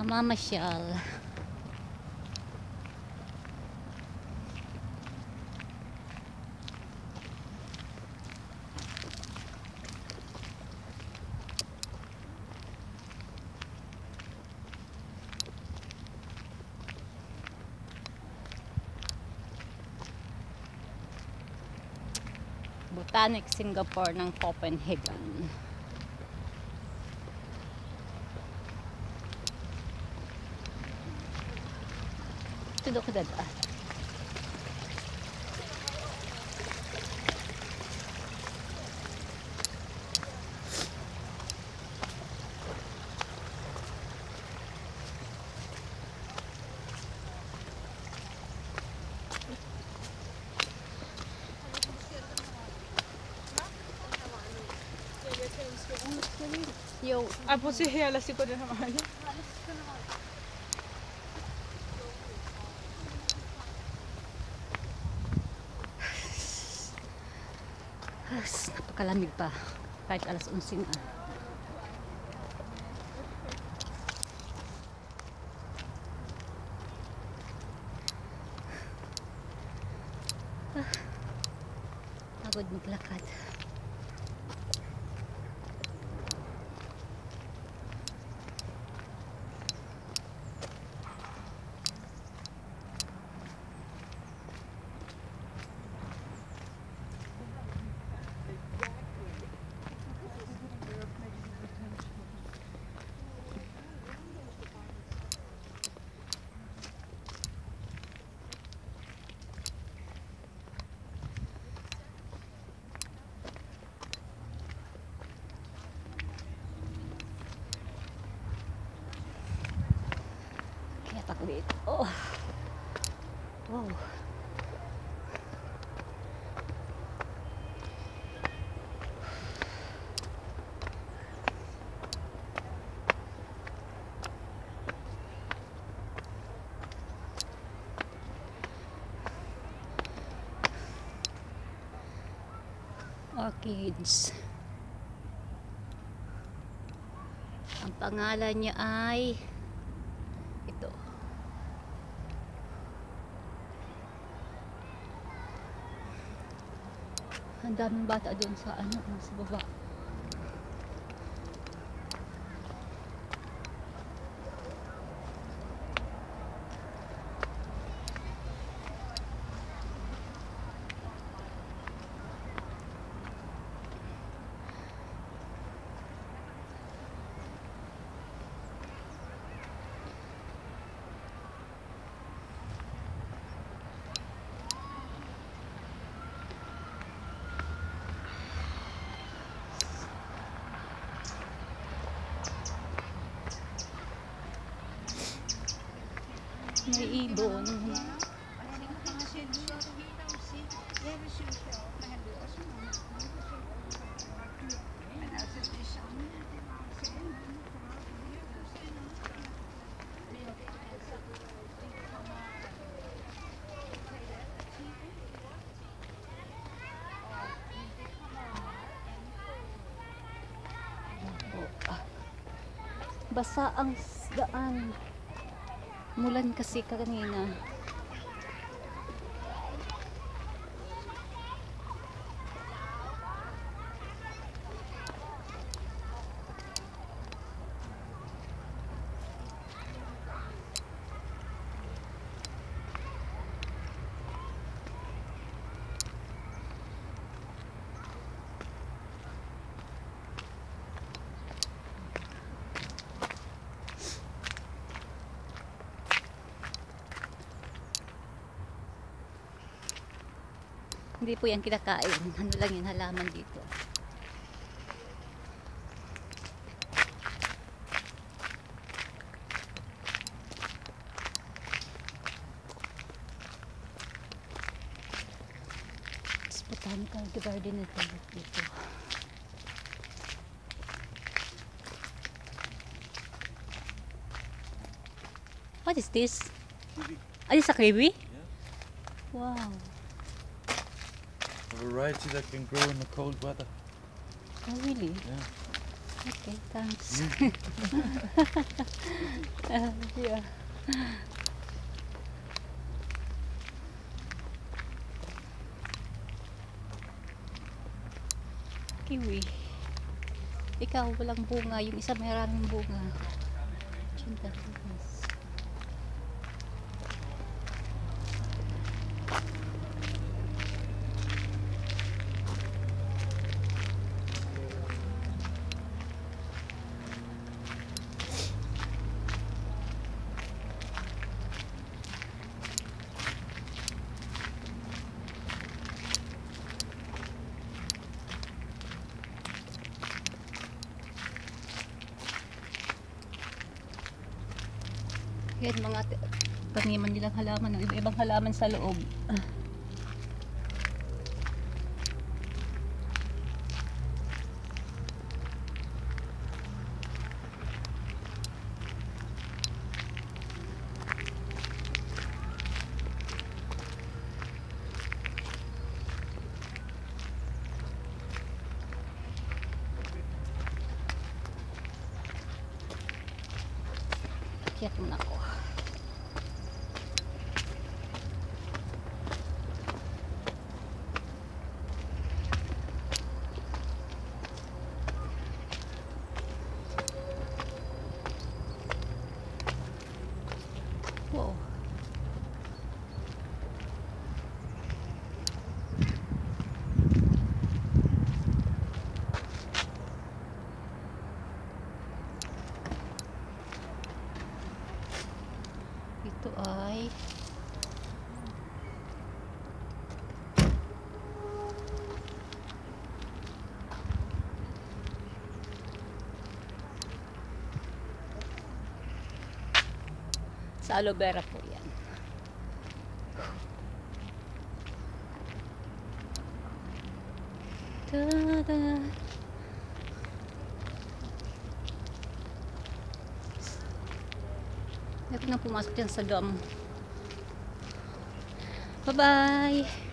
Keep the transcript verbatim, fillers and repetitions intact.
Mamamasyal. Botanic Singapore ng Copenhagen. Ito ko dadaan. Jo, jag får se hela sekunden här. Napakalamig pa kahit alas onse na. Ah, pagod maglakad. Dito. Oh. Wow. Orchids. Ang pangalan niya ay ito. Ang daming bata doon sa ano, sa baba. May ibon. Basa ang daan. Mulan kasi kanina. Hindi po yan kinakain. Ano lang yan, halaman dito. It's botanical garden ito dito. What is this? Kiwi. Ah, this a kiwi? Yeah. Wow. A variety that can grow in the cold weather. Oh, really? Yeah. Okay, thanks. uh, yeah. Kiwi. Ikaw, walang bunga. Yung isa maraming bunga. Chinta. Yan mga taniman nilang halaman, ng iba-ibang halaman sa loob. Ah. Kiyat muna ako. Wow. Ito ay sa aloe vera po yan. Ta-da! Meron nang pumasok dyan sa gum. Bye-bye!